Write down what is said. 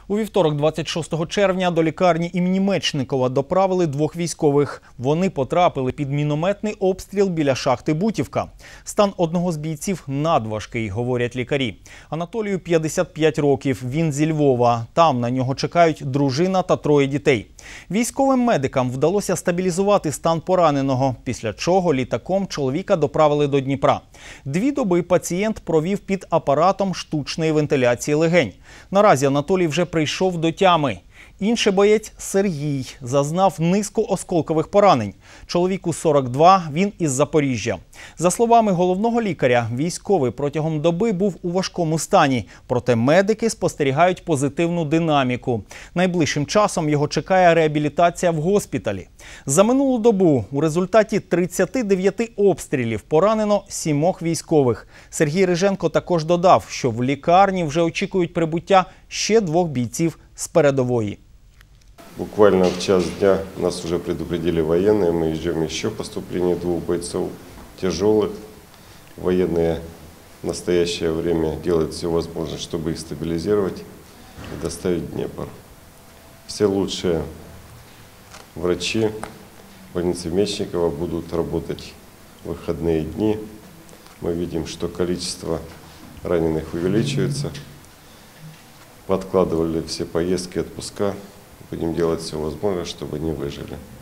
У вівторок, 26 червня, до лікарні імені Мечникова доправили двох військових. Вони потрапили під мінометний обстріл біля шахти Бутівка. Стан одного з бійців надважкий, говорять лікарі. Анатолію 55 років, він зі Львова. Там на нього чекають дружина та троє дітей. Військовим медикам вдалося стабілізувати стан пораненого, після чого літаком чоловіка доправили до Дніпра. 2 доби пацієнт провів під апаратом штучної вентиляції легень. Наразі Анатолій вже прийшов до тями. Інший боєць Сергій зазнав низку осколкових поранень. Чоловіку 42, він із Запоріжжя. За словами головного лікаря, військовий протягом доби був у важкому стані, проте медики спостерігають позитивну динаміку. Найближчим часом його чекає реабілітація в госпіталі. За минулу добу у результаті 39 обстрілів поранено 7 військових. Сергій Риженко також додав, що в лікарні вже очікують прибуття ще 2 бійців з передової. Буквально в час дня нас уже предупредили военные, мы ждем еще поступления 2 бойцов тяжелых. Военные в настоящее время делают все возможное, чтобы их стабилизировать и доставить в Днепр. Все лучшие врачи больницы Мечникова будут работать в выходные дни. Мы видим, что количество раненых увеличивается. Подкладывали все поездки, отпуска. Будем делать все возможное, чтобы они выжили.